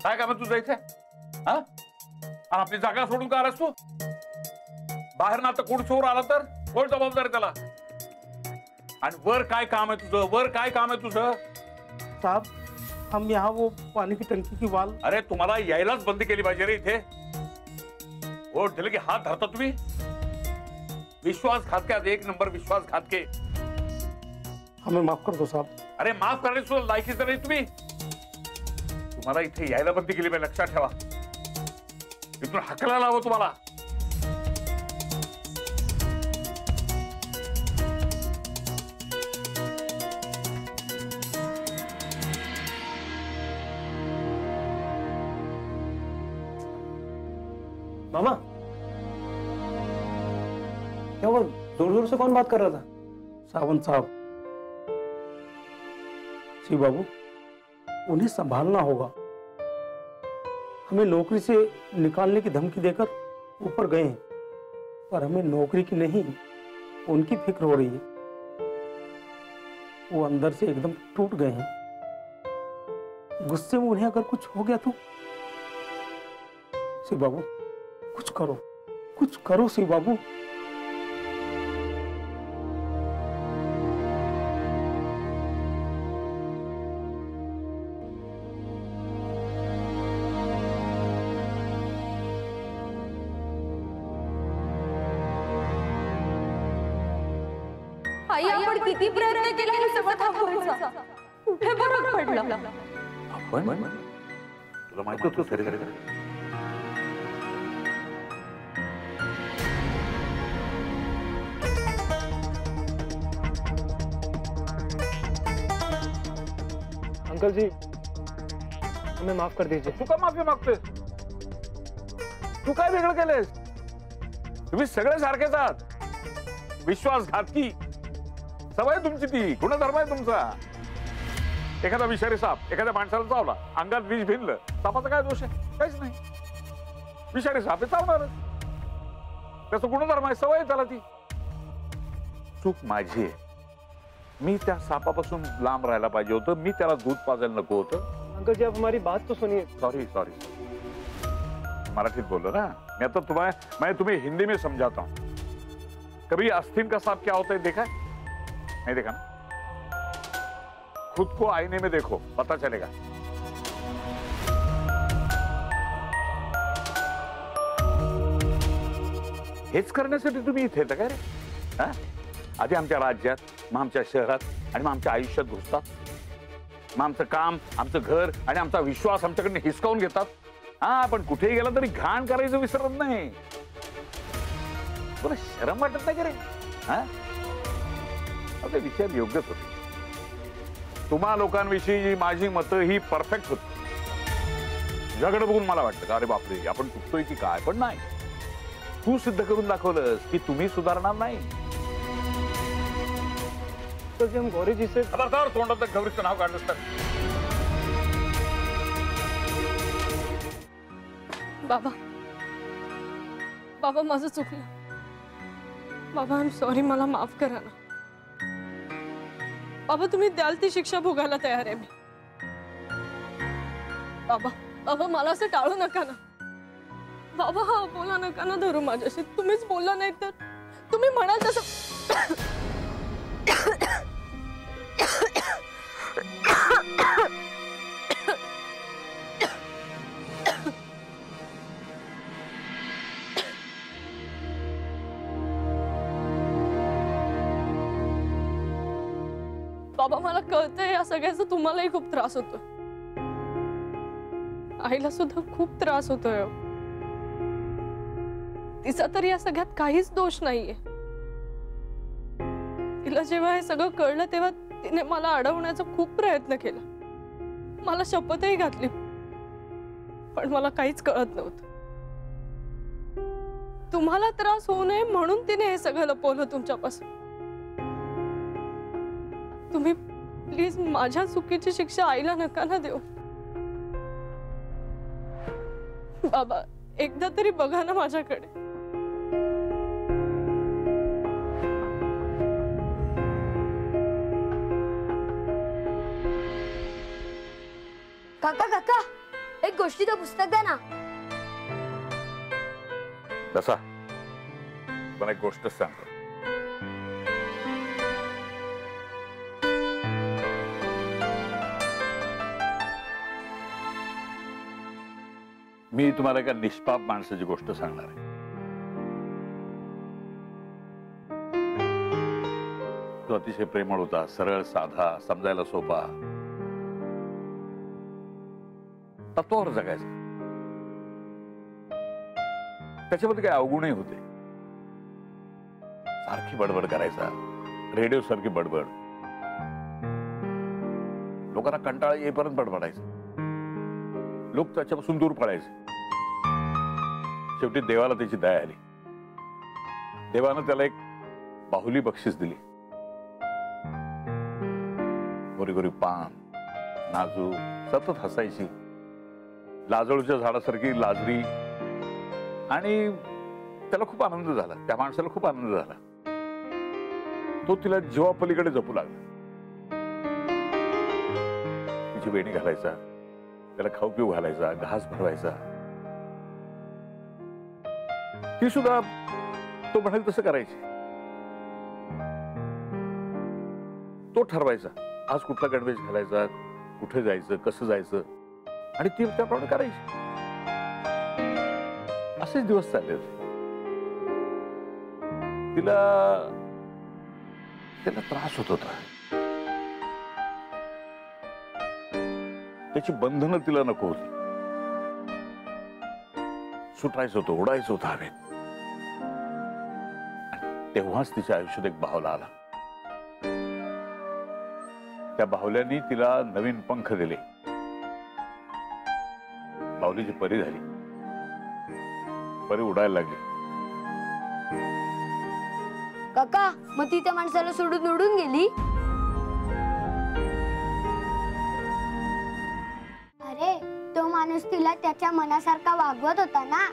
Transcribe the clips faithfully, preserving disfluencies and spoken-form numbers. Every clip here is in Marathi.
काय काम आहे तुझं इथे? हा, आपली जागा सोडून का आलास तू? बाहेर ना आता कोण चोर आला तर कोण जबाबदार त्याला? आणि वर काय काम आहे तुझं? वर काय काम आहे तुझं? साहब, हम यहाँ वो पानी की टंकी की वाल। अरे तुम्हाला यायलाच बंद केली पाहिजे रे इथे। वोट दिले की हात धरता तुम्ही? विश्वासघात के, एक नंबर विश्वासघात के। हमें माफ कर दो साहब। अरे माफ करण्याची सुद्धा लायकीच नाही तुम्ही। तुम्हाला इथे यायला बंदी केली पाहिजे, लक्षात ठेवा। इथून हाकला लावं तुम्हाला। मामा, क्या वो जोर जोर से कौन बात कर रहा था? सावंत साहब, शिव बाबू, उन्हें संभालना होगा। हमें नौकरी से निकालने की धमकी देकर ऊपर गए हैं, पर हमें नौकरी की नहीं, उनकी फिक्र हो रही है। वो अंदर से एकदम टूट गए हैं। गुस्से में उन्हें अगर कुछ हो गया तो? शिव बाबू, कुछ करो, कुछ करो शिव बाबू। आई, आपण किती प्रयत्न केला हे सगळं थांबवायचा, कुठे बरं पडलं? आपण तुला माहिती होतं सर? अंकल जी, हमें माफ कर दीजिए। तू का माफी मागतोय? तू काय वेगळं केलंयस? तुम्ही सगळे सारखेच आहात। विश्वासघातकी सवय तुमची, ती गुणधर्म आहे तुमचा। एखादा विषारी साप एखाद्या माणसाला चावला, अंगात विष भिनलं, सापाचा काय दोष आहे? काहीच नाही। विषारी साप हे चावणारच, त्याचा गुणधर्म आहे, सवय आहे त्याला ती। चूक माझी आहे, मी त्या सापापासून लांब राहायला पाहिजे होतं, मी त्याला दूध पाजायला नको होतं। अंकल जी, आप हमारी बात तो सुनिए। सॉरी सॉरी, मराठीत बोलो ना मैं, तो तुम्हें मैं तुम्हें हिंदी में समझाता हूँ। कभी आस्तीन का सांप क्या होता है देखा है? नहीं देखा ना? खुद को आईने में देखो, पता चलेगा। हेच करण्यासाठी तुम्ही इथे येता काय रे? हा, आधी आमच्या राज्यात, मग आमच्या शहरात आणि मग आमच्या आयुष्यात घुसतात। मग आमचं काम, आमचं घर आणि आमचा विश्वास आमच्याकडे हिसकावून घेतात। हा, पण कुठेही गेला तरी घाण करायचं विसरत नाही। तुला शरम वाटत नाही का रे? हा, आपले विचार योग्यच होते। तुम्हा लोकांविषयी माझी मतं ही परफेक्ट होती। जगड बघून मला वाटतं का अरे बापरे, आपण चुकतोय की काय, पण नाही। तू सिद्ध करून दाखवलंस की तुम्ही सुधारणार नाही। तो जी हम गौरी जी से खबरदार, तोंडात गौरीचं नाव काढलंस तर। बाबा, बाबा माझं चुकलं। बाबा, आय एम सॉरी, मला माफ करा ना। बाबा, तुम्ही द्याल ती शिक्षा भोगायला तयार आहे मी। बाबा, बाबा मला असं टाळू नका ना। बाबा, हा बोला नका ना धरू माझ्याशी। तुम्हीच बोलला नाही तर तुम्ही म्हणाल तसं। बाबा, मला कळतंय या सगळ्याचा तुम्हालाही खूप त्रास होतोय, आईला सुद्धा खूप त्रास होतोय। तिचा तर या सगळ्यात काहीच दोष नाहीये। तिला जेव्हा हे सगळं कळलं तेव्हा तिने मला अडवण्याचा खूप प्रयत्न केला, मला शपथही घातली, पण मला काहीच कळत नव्हतं। तुम्हाला त्रास होऊ नये म्हणून तिने हे सगळं लपवलं तुमच्यापासून। तुम्ही प्लीज माझ्या चुकीची शिक्षा आईला नका ना देऊ। बाबा, एकदा तरी बघा ना माझ्याकडे। काका काका एक गोष्टीचं पुस्तक द्या ना. तसा मला एक गोष्ट सांगतो. मी तुम्हाला एका निष्पाप माणसाची गोष्ट सांगणार आहे. तो अतिशय प्रेमळ होता, सरळ साधा, समजायला सोपा, तत्वावर जगायचा. त्याच्यामध्ये काही अवगुणही होते. सारखी बडबड करायचा, रेडिओ सारखी बडबड, लोकांना कंटाळा येईपर्यंत बडबडायचं. लोक त्याच्यापासून दूर पळायचे. शेवटी देवाला त्याची दया आली. देवानं त्याला एक बाहुली बक्षीस दिली. गोरी गोरी पान, नाजूक, सतत हसायची, लाजळूच्या झाडासारखी लाजरी. आणि त्याला खूप आनंद झाला. त्या माणसाला खूप आनंद झाला. तो तिला जीवापलीकडे जपू लागला. तिची वेणी घालायचा, त्याला खाऊ पिऊ घालायचा, घास भरवायचा. ती सुद्धा तो म्हणाल तसं करायची. तो ठरवायचा आज कुठला गणवेश घालायचा, कुठे जायचं, कसं जायचं, आणि ती त्याप्रमाणे करायची. असेच दिवस चालले होते. तिला त्याला त्रास होत होता. त्याची बंधनं तिला नको होती. सुटायचं होतं, उडायचं होतं हवेत. तेव्हाच तिच्या आयुष्यात एक बाहुला आला. त्या बाहुल्यानी तिला नवीन पंख दिले. बाहुलीची परी झाली. परी उडायला लागली. काका, मग ती त्या माणसाला सोडून उडून गेली? अरे, तो माणूस तिला त्याच्या मनासारखा वागवत होता ना.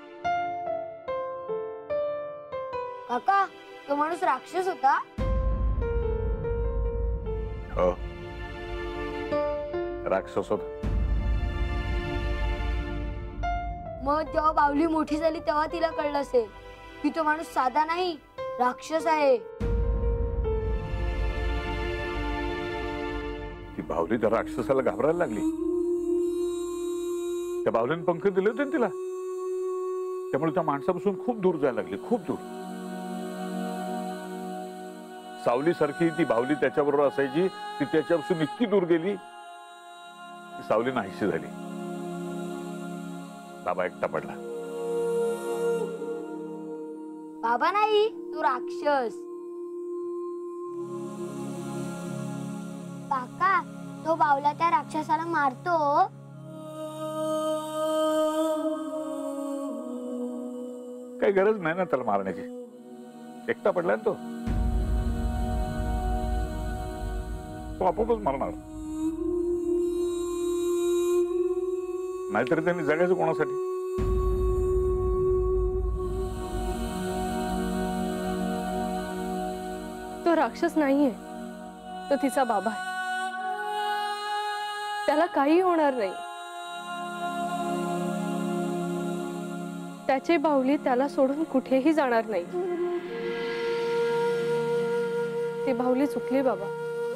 काका, तो माणूस राक्षस होता? हो, राक्षस होता. मग जेव्हा बाहुली मोठी झाली तेव्हा तिला कळलं असेल की तो माणूस साधा नाही, राक्षस आहे. ती बाहुली त्या राक्षसाला घाबरायला लागली. त्या बाहुलीने पंख दिले होते ना तिला. त्यामुळे त्या माणसापासून खूप दूर जायला लागली, खूप दूर. सावली सारखी ती बाहुली त्याच्याबरोबर असायची. ती त्याच्यापासून इतकी दूर गेली की सावली नाहीशी झाली. बाबा एकटा पडला. बाबा नाही, तो राक्षस. काका, तो बावला त्या राक्षसाला मारतो. काही गरज नाही ना त्याला मारण्याची. एकटा पडलाय ना तो. तो आपोआपच मारणार. नाहीतरी त्यांनी जगायचं कोणासाठी? तो राक्षस नाहीये, तो तिचा बाबा आहे. त्याला काही होणार नाही. त्याची बाहुली त्याला सोडून कुठेही जाणार नाही. ती बाहुली चुकली बाबा.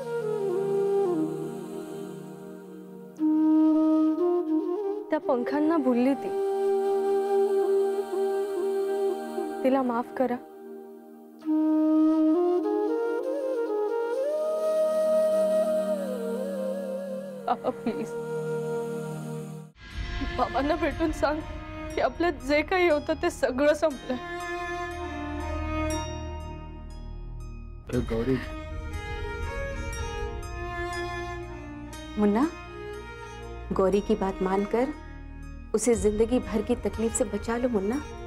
त्या पंखांना भुलली ती. तिला माफ करा. बाबा प्लीज, बाबांना भेटून सांग की आपल्यात जे काही होतं ते सगळं संपलं. गौरी, मुन्ना, गौरी की बात मानकर उसे जिंदगी भर की तकलीफ से बचा लो मुन्ना.